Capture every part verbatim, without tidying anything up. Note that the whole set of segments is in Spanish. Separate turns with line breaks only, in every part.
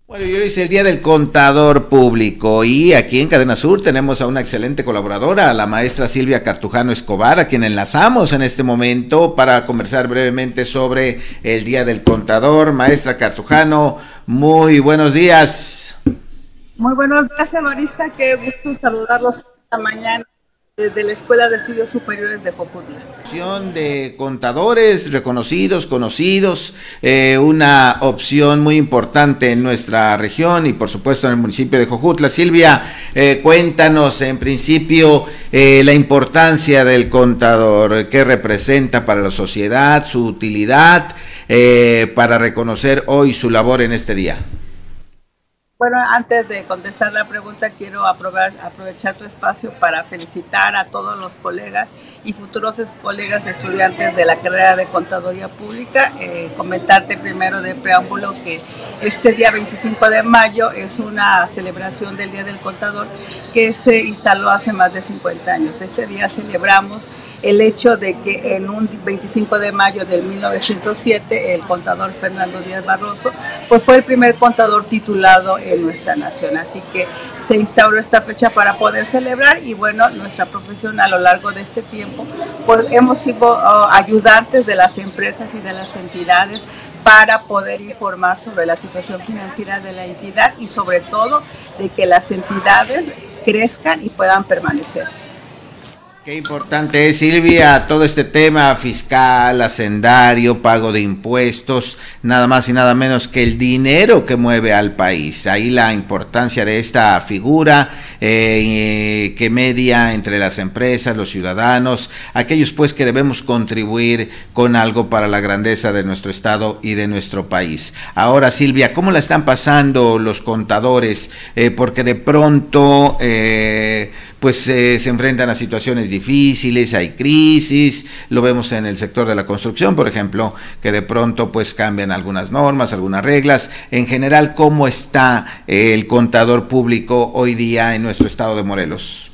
Bueno, y hoy es el Día del Contador Público y aquí en Cadena Sur tenemos a una excelente colaboradora, a la maestra Silvia Cartujano Escobar, a quien enlazamos en este momento para conversar brevemente sobre el Día del Contador. Maestra Cartujano, muy buenos días.
Muy buenos días, Evarista, qué gusto saludarlos esta mañana desde la Escuela de Estudios Superiores de Jojutla.
De contadores reconocidos, conocidos, eh, una opción muy importante en nuestra región y por supuesto en el municipio de Jojutla. Silvia, eh, cuéntanos en principio eh, la importancia del contador, qué representa para la sociedad, su utilidad, eh, para reconocer hoy su labor en este día.
Bueno, antes de contestar la pregunta, quiero aprobar, aprovechar tu espacio para felicitar a todos los colegas y futuros colegas estudiantes de la carrera de Contaduría Pública. Eh, comentarte primero de preámbulo que este día veinticinco de mayo es una celebración del Día del Contador que se instaló hace más de cincuenta años. Este día celebramos el hecho de que en un veinticinco de mayo de mil novecientos siete el contador Fernando Díaz Barroso pues fue el primer contador titulado en nuestra nación, así que se instauró esta fecha para poder celebrar y bueno, nuestra profesión a lo largo de este tiempo pues hemos sido uh, ayudantes de las empresas y de las entidades para poder informar sobre la situación financiera de la entidad y sobre todo de que las entidades crezcan y puedan permanecer.
Qué importante es, Silvia, todo este tema fiscal, hacendario, pago de impuestos, nada más y nada menos que el dinero que mueve al país. Ahí la importancia de esta figura eh, que media entre las empresas, los ciudadanos, aquellos pues que debemos contribuir con algo para la grandeza de nuestro estado y de nuestro país. Ahora, Silvia, ¿cómo la están pasando los contadores? Eh, porque de pronto eh, pues eh, se enfrentan a situaciones difíciles, hay crisis, lo vemos en el sector de la construcción, por ejemplo, que de pronto pues cambian algunas normas, algunas reglas. En general, ¿cómo está el contador público hoy día en nuestro estado de Morelos?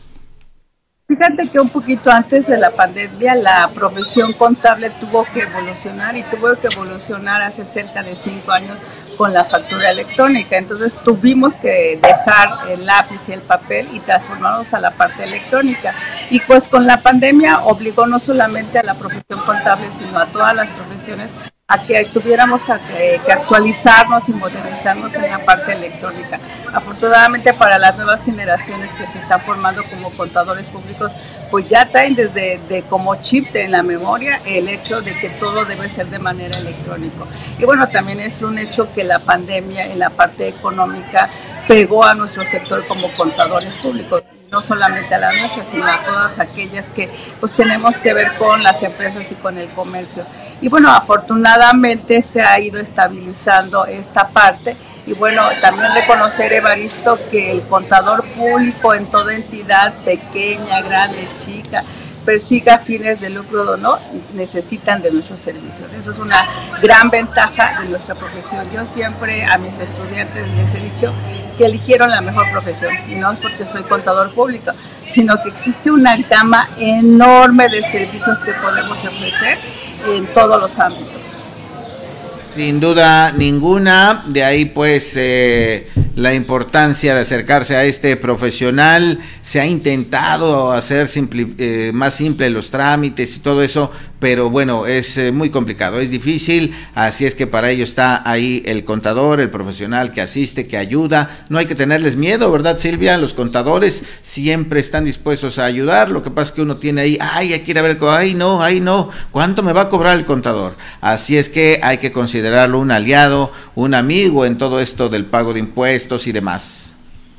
Fíjate que un poquito antes de la pandemia la profesión contable tuvo que evolucionar y tuvo que evolucionar hace cerca de cinco años con la factura electrónica, entonces tuvimos que dejar el lápiz y el papel y transformarnos a la parte electrónica y pues con la pandemia obligó no solamente a la profesión contable sino a todas las profesiones a que tuviéramos a que, que actualizarnos y modernizarnos en la parte electrónica. Afortunadamente para las nuevas generaciones que se están formando como contadores públicos, pues ya traen desde de como chip en la memoria el hecho de que todo debe ser de manera electrónica. Y bueno, también es un hecho que la pandemia en la parte económica pegó a nuestro sector como contadores públicos, no solamente a la nuestra, sino a todas aquellas que pues tenemos que ver con las empresas y con el comercio. Y bueno, afortunadamente se ha ido estabilizando esta parte y bueno, también reconocer, Evaristo, que el contador público en toda entidad, pequeña, grande, chica, persiga fines de lucro o no, necesitan de nuestros servicios. Eso es una gran ventaja de nuestra profesión. Yo siempre a mis estudiantes les he dicho que eligieron la mejor profesión, y no es porque soy contador público, sino que existe una gama enorme de servicios que podemos ofrecer en todos los ámbitos.
Sin duda ninguna, de ahí pues eh, la importancia de acercarse a este profesional. Se ha intentado hacer simple, eh, más simple los trámites y todo eso, pero bueno, es eh, muy complicado, es difícil, así es que para ello está ahí el contador, el profesional que asiste, que ayuda. No hay que tenerles miedo, ¿verdad, Silvia? Los contadores siempre están dispuestos a ayudar, lo que pasa es que uno tiene ahí, ay, hay que ir a ver, ay no, ay no, ¿cuánto me va a cobrar el contador? Así es que hay que considerarlo un aliado, un amigo en todo esto del pago de impuestos y demás.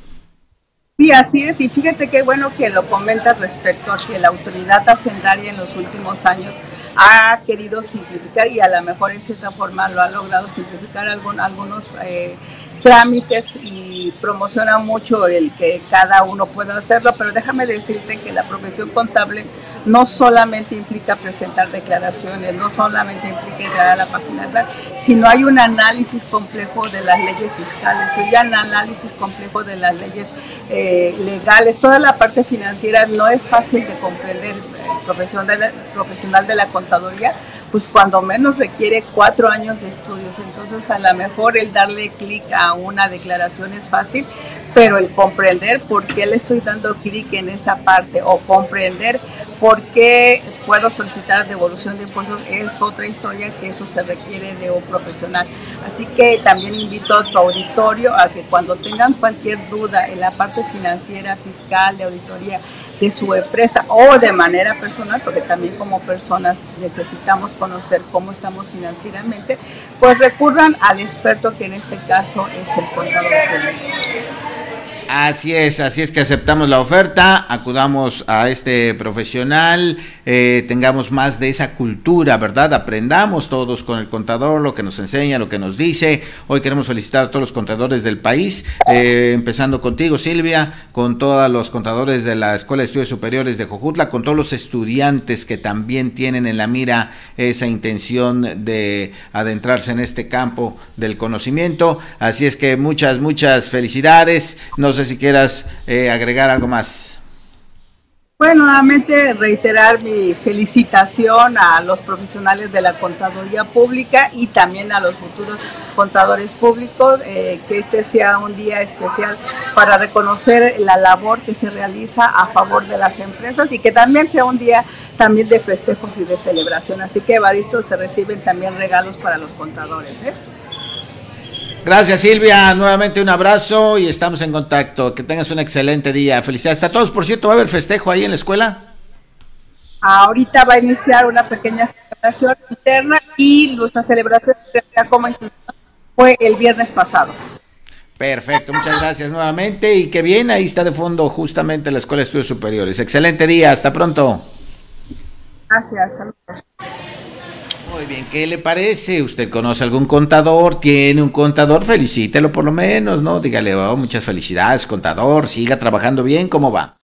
Sí, así es, y fíjate qué bueno que lo comentas respecto a que la autoridad hacendaria en los últimos años ha querido simplificar y a lo mejor en cierta forma lo ha logrado simplificar algún, algunos eh, trámites y promociona mucho el que cada uno pueda hacerlo, pero déjame decirte que la profesión contable no solamente implica presentar declaraciones, no solamente implica entrar a la página web, sino hay un análisis complejo de las leyes fiscales, hay un análisis complejo de las leyes eh, legales, toda la parte financiera no es fácil de comprender. profesional, profesional de la contaduría, pues cuando menos requiere cuatro años de estudios. Entonces a lo mejor el darle clic a una declaración es fácil, pero el comprender por qué le estoy dando clic en esa parte o comprender por qué puedo solicitar devolución de impuestos es otra historia, que eso se requiere de un profesional. Así que también invito a tu auditorio a que cuando tengan cualquier duda en la parte financiera, fiscal, de auditoría de su empresa o de manera personal, porque también como personas necesitamos conocer cómo estamos financieramente, pues recurran al experto, que en este caso es el contador público.
Así es, así es que aceptamos la oferta, acudamos a este profesional, eh, tengamos más de esa cultura, ¿verdad? Aprendamos todos con el contador, lo que nos enseña, lo que nos dice. Hoy queremos felicitar a todos los contadores del país, eh, empezando contigo, Silvia, con todos los contadores de la Escuela de Estudios Superiores de Jojutla, con todos los estudiantes que también tienen en la mira esa intención de adentrarse en este campo del conocimiento. Así es que muchas, muchas felicidades. Nos No sé si quieras eh, agregar algo más.
Bueno, nuevamente reiterar mi felicitación a los profesionales de la contaduría pública y también a los futuros contadores públicos, eh, que este sea un día especial para reconocer la labor que se realiza a favor de las empresas y que también sea un día también de festejos y de celebración. Así que, Evaristo, se reciben también regalos para los contadores, ¿eh?
Gracias, Silvia, nuevamente un abrazo y estamos en contacto. Que tengas un excelente día. Felicidades a todos. Por cierto, ¿va a haber festejo ahí en la escuela?
Ahorita va a iniciar una pequeña celebración interna y nuestra celebración como institución fue el viernes pasado.
Perfecto, muchas gracias nuevamente y qué bien, ahí está de fondo justamente la Escuela de Estudios Superiores. Excelente día, hasta pronto.
Gracias, saludos.
Muy bien, ¿qué le parece? ¿Usted conoce algún contador? ¿Tiene un contador? Felicítelo por lo menos, ¿no? Dígale, oh, muchas felicidades, contador, siga trabajando bien, ¿cómo va?